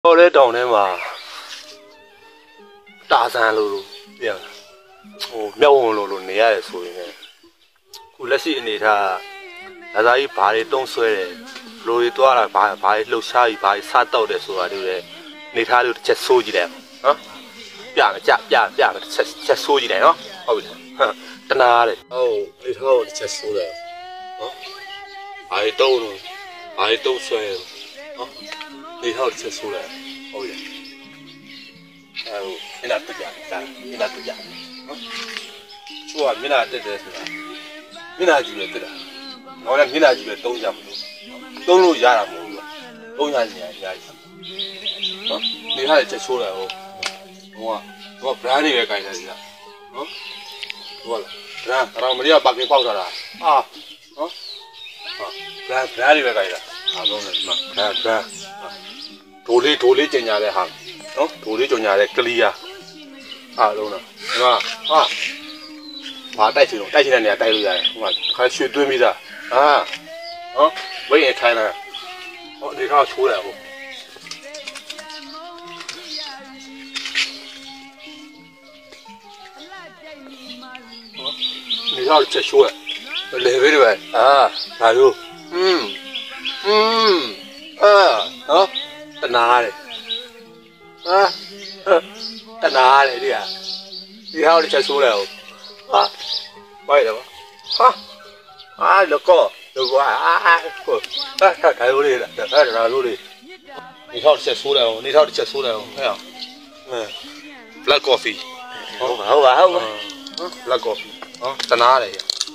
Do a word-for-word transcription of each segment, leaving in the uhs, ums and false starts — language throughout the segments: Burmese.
我来တောင်ထဲမှာတာဆန်လိုလိုပြန်ဟိုမြောက်ဝင်လိုလိုနေရတယ်ဆိုရင်လည်းခုလက်ရှိအနေထားဒါသာကြီးဘာတွေတုံးဆွဲတယ်လိုတွေတွားတာဘာဘာတွေလှုပ်ရှားပြီးဘာတွေစားတော့တယ်ဆိုတာတွေလည်းနေထားလို့တစ်ချက်ဆိုးကြည့်တယ်နော်ပြမယ်ကြပြပြမယ်တစ်ချက်ချက်ဆိုးကြည့်တယ်နော်ဟုတ်ပြီလားတနာတယ်ဟုတ်နေထားကိုတစ်ချက်ဆိုးတယ်နော်ဘာတွေတုံးလို့ဘာတွေတုံးဆွဲနော်နေထားကိုတစ်ချက်ဆိုးတယ်ဟုတ်ပြီအဲမျက်နှာတက်ကြတာမျက်နှာတက်ကြနော်ချိုးကမျက်နှာတက်တယ်ဆိုတာမျက်နှာကြည့်ပဲတက်တာတော့လည်းမျက်နှာကြည့်ပဲသုံးကြမလို့သုံးလို့ရတာမဟုတ်ဘူးသုံးရနေရအများကြီးနော်နေထားတဲ့ချက်ချိုးတယ်ဟိုဟိုကဟိုက brand တွေပဲကြိုင်တယ်ကြာနော်ဟိုက brand တော့မရီးကပါကင်ပေါက်ထားတာအာနော်ဟာ brand brand တွေပဲကြိုင်တာအားလုံးလည်းဒီမှာ brand brand ဒိုလေးဒိုလေးကျင်ညာတဲ့ဟာနော်ဒိုလေးကျင်ညာတဲ့ကလီယာအားလုံးတော့ဒီမှာဟာဘာတိုက်ချင်တော့တိုက်ချင်တဲ့နေရာတိုက်လို့ရတယ်ဟိုကခါရွှေသွင်းပြီးသားအာနော်ဝိတ်ရင်ထိုင်လာဟောဒီကောင်ချိုးတယ်ဟိုဒီကောင်ချက်ချိုးတယ်လေပဲတွေပဲအာဒါလို့อืมอืมအာနော်တနာတယ်အာတနာတယ်ဒီဟာဒီကောင်ချက်ချိုးတယ်ဟိုဟာဘာလဲဟာအာလောကောလောကောအာကိုဟာခါရိုးလေးလားခါရာရိုးလေးနေထောက်တစ်ချက်ဆိုးတယ်ဟိုနေထောက်တစ်ချက်ဆိုးတယ်ဟိုဟဲ့အောင်အဲ black coffee ဟုတ်ပါဟုတ်ပါဟုတ်ပါ black coffee ဟောတနာတယ်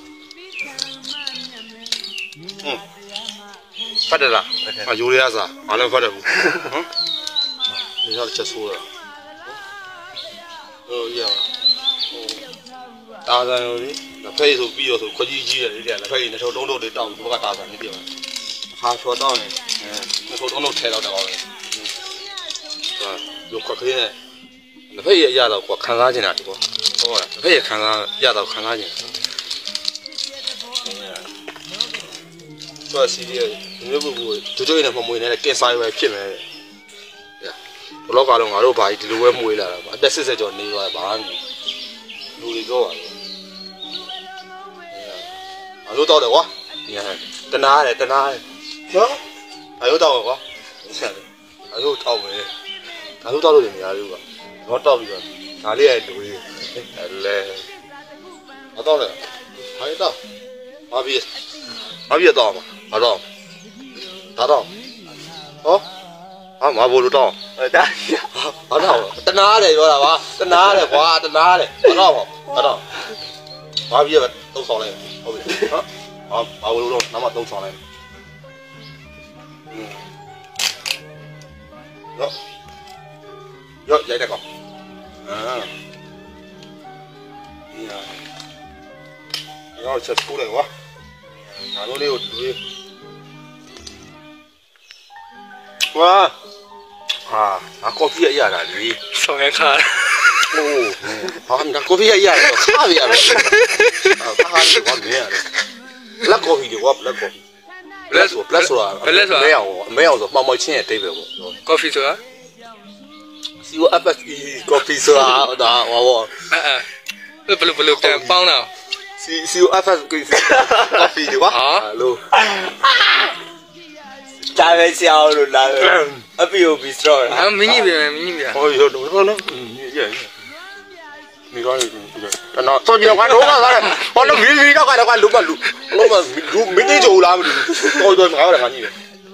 ဟမ်ဖတ်တယ်လားအယူရရစားမလည်းဖတ်တယ်ဘူးဟမ်နေထောက်တစ်ချက်ဆိုးတယ်ဟိုရတာဇန်လို့လေလက်ဖက်ဆိုပြီးတော့ဆိုခွကြီးကြီးတယ်လေလက်ဖက်ကြီးနှစ်ထုံတုံးတုံးလေးတောက်ပြီးဘက်ကတာဇန်လေးပြပါခါချော်တောင်းနေအဲနှစ်ထုံတုံးတုံးထဲတော့တော့ပဲဟာလိုခွက်ခဲလက်ဖက်ရရတော့ကွာခံစားနေတာဒီကောဟုတ်လားလက်ဖက်ရခံစားရတော့ခံစားနေတာဆိုစီရီမျိုးဘူးဘူးတို့တို့နဲ့မမွေနဲ့ကင်ဆာပဲဖြစ်မယ်ဘလော့ကတော့ငါတို့ဘာကြီးဒီလိုပဲမွေးလာတာပါအသက်စစ်စစ်ကျော်နေသွားဘာမှလူတွေပြောပါအယုတော့တယ်ကွာတနာတယ်တနာတယ်နော်အယုတော့ကွာအယုတော့မယ်အယုတော့လို့နေရာလေးကတော့တော့ပြီးတော့ဒါလေးရဲ့လူလေးလဲမတော့လေဟိုက်တော့ဘာပြီးဘာပြီးတော့မှာတော့ဒါတော့ဟောအမဘောလို့တော့ဒါဘာတော့တနာတယ်ပြောတာပါတနာတယ်ကွာတနာတယ်ဘာတော့ဘာတော့ဘာပြီးတော့သုံးဆောင်လိုက်ဟုတ်ပြီနော်ဘာဘာလို့တော့နောက်မှသုံးဆောင်လိုက်อืมရောရောရိုက်တယ်ကောအာဒီဟာရောချက်ပူတယ်ကွာငါတို့လေးကိုဒီလိုဝါဟာအကော်ဖီရရတာလေဆောင်ရခါโอ้ဟာဒါကော်ဖီရရတော့ခါပြရတယ်ဟာဟာဒီကွာမင်းရတယ် black coffee တွေကွာ black coffee black ဆို black ဆိုတာမဲအောင်မဲအောင်ဆိုမှောင်မှောင်ချင်းရဲ့အတိတ်ပဲပေါ့ coffee ဆိုတာ C O F F E coffee ဆိုတာဒါဟောပေါ့အဲဘယ်လိုဘယ်လိုပြန်ပေါင်းတာ C C O F F coffee တွေကွာဟာလို့ဒါပဲဆရာတို့လာအပီယိုဘီစတော့အမင်းကြီးပြန်မင်းကြီးပြန်ဟောရတော့တော့နော်ရရမိကောင်းတယ်တနော်စောကြည့်တော့ကတော့ကလည်းဟောလို့မီမီတော့ကတော့လူကလူလို့မလူမင်းကြီးကြိုလားမလို့တော်တော်ငါရတယ်ငါကြီးတယ်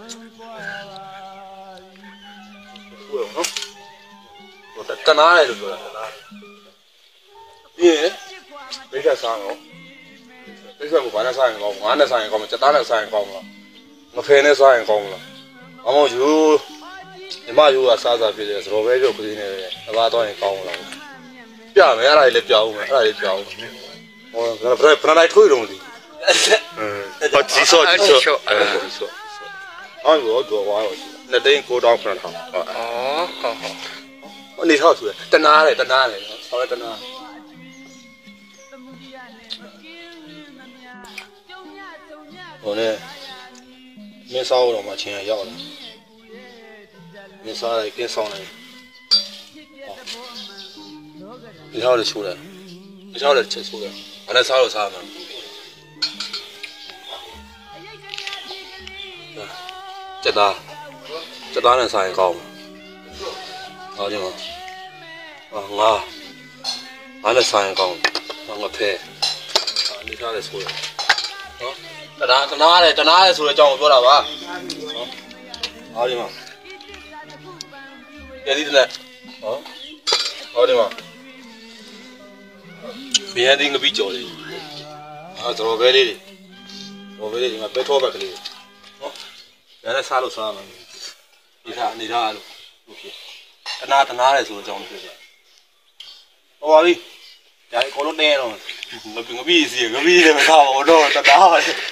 ဟုတ်နော်တနာတယ်လို့ပြောတာတနာပြီးရင်မိတ်ဆက်စားတော့မိတ်ဆက်ကိုဘာနဲ့စားရင်ကောင်းငါနဲ့စားရင်ကောင်းမစက်သားနဲ့စားရင်ကောင်းမလားမဖယ်နဲ့စားရင်ကောင်းမလားအမောယူညီမယူကစားစားဖြစ်တယ်စတော်ပဲပြုတ်ကလေးနဲ့အဘာတော့ရင်ကောင်းမလားပြမယ်အဲ့ဒါလေးပြောင်းမယ်အဲ့ဒါလေးပြောင်းဟောဘယ်ဘယ်ဘယ်လိုက်ထွေးတော့ဒီဟောဒီဆော့ဒီဆော့အဲ့ဒီဆော့အော်ရောတော့ဝါရောလက်သိန်းကိုတောင်းဖန်ထားအော်ဟုတ်ဟုတ်အနေထောက်ဆိုတနာတယ်တနာတယ်ဆောင်းတနာဟိုနဲ့မင်းစားတော့မှချင်းရောက်လာ你啥来给上来？你晓得出来？你晓得吃出来？俺那啥都啥嘛？这单，这单能啥人搞吗？搞的吗？啊我，俺那啥人搞？俺我拍，你晓得出来？啊，这单这哪来？这哪来出来？叫我做了吧？啊，搞的吗？别的呢？啊，搞的吗？别的个比较的，啊，做别的，做别的，我别拖别的。原来啥都啥嘛，你看你看，OK， တနာတနာလေဆိုတော့ကြောင်းဖြစ်တယ်။ဟောပါပြီ။ဒါကိုလို့တင်းတော့ငါငါပြီးစီငါပြီးလည်းမထားပါတော့တနာပါလေ။